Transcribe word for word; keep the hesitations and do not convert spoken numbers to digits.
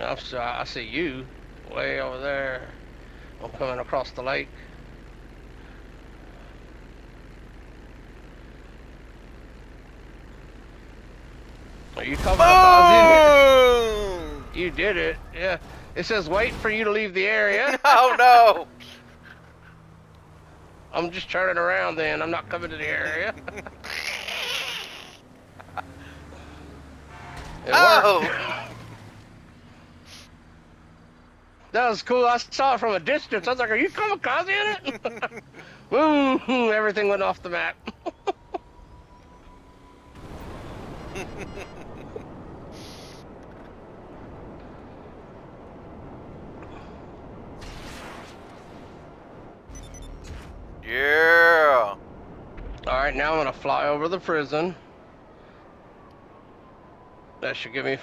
I'm sorry, I see you way over there. I'm coming across the lake. Are you kamikaze? You did it. Yeah. It says wait for you to leave the area. Oh no! I'm just turning around then. I'm not coming to the area. It Oh! worked. That was cool. I saw it from a distance. I was like, are you kamikaze in it? Boom! Everything went off the map. Yeah! Alright, now I'm gonna fly over the prison. That should give me